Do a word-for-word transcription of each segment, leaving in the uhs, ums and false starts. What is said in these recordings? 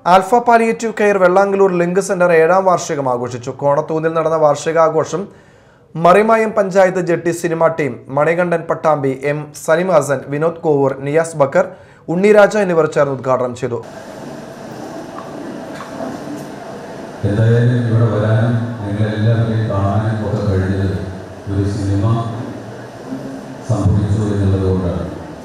Alpha palliative care Vellangallur link centre ഏഴാം വാർഷികം ആഘോഷിച്ചു. കോണത്തൂന്നിൽ നടന്ന വാർഷികാഘോഷം Marimayam Panchayat jetty cinema team, Manikandan Pattambi, M Salim Hassan, Vinod Kovoor, Niyas Bakkar, Unniraja എന്നിവർ ചേർന്ന് ഉദ്ഘാടനം ചെയ്തു. എന്തായാലും ഇവിടെ വരാനും നിങ്ങളെല്ലാവരെയും കാണാനും ഒക്കെ കഴിഞ്ഞത് ഒരു സിനിമ സംഭവിച്ചു എന്നുള്ളത് കൊണ്ടാണ്.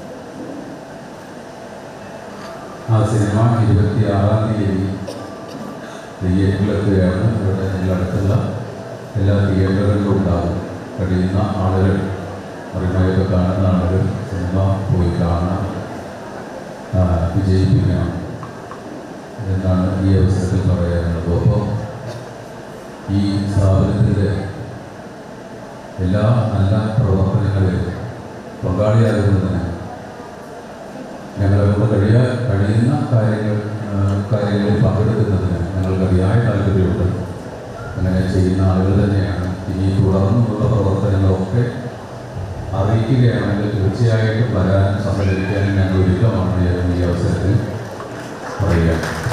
ആ സിനിമ ഇരുപത്തി ആറാം തീയതി തിയേറ്ററിലെത്തുകയാണ്. ഇവിടെ അടുത്തുള്ള എല്ലാ തിയേറ്ററുകളിലും ഉണ്ടാകും. കഴിയുന്ന ആളുകൾ, മറിമായൊക്കെ കാണുന്ന ആളുകൾ സിനിമ പോയി കാണാൻ വിജയിപ്പിക്കണം എന്നാണ് ഈ അവസരത്തിൽ പറയാനുള്ളത്. ഒപ്പം ഈ സ്ഥാപനത്തിൻ്റെ എല്ലാ നല്ല പ്രവർത്തനങ്ങളിലും പങ്കാളിയാകുന്നതിന് ഞങ്ങളെ കഴിയാൻ കഴിയുന്ന കാര്യങ്ങൾ കാര്യങ്ങളിൽ പങ്കെടുക്കുന്നതിന് ഞങ്ങൾക്ക് അതിയായ താല്പര്യമുണ്ട്. അങ്ങനെ ചെയ്യുന്ന ആളുകൾ തന്നെയാണ്. ഇനി തുടർന്നുള്ള പ്രവർത്തനങ്ങളൊക്കെ അറിയിക്കുകയാണെങ്കിൽ തീർച്ചയായിട്ടും വരാനും സഹകരിക്കാനും ഞങ്ങൾ ഒരുക്കമാണ് എന്ന് ഈ അവസരത്തിൽ പറയുക.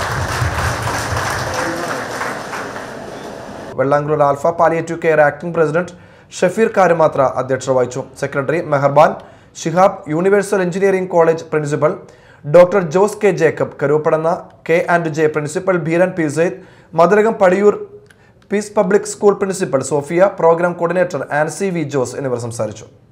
Vellangallur Alpha palliative care acting president Shafeer Karumathra അധ്യക്ഷത വഹിച്ചു. Secretary Meharban Shihab, universal engineering college principal doctor Jose K Jacob, Karoopadanna K and J principal Beeran P Sayed, Madhurakam Padiyoor peace public school principal Sophia, programme coordinator Ancy V Jose എന്നിവർ സംസാരിച്ചു.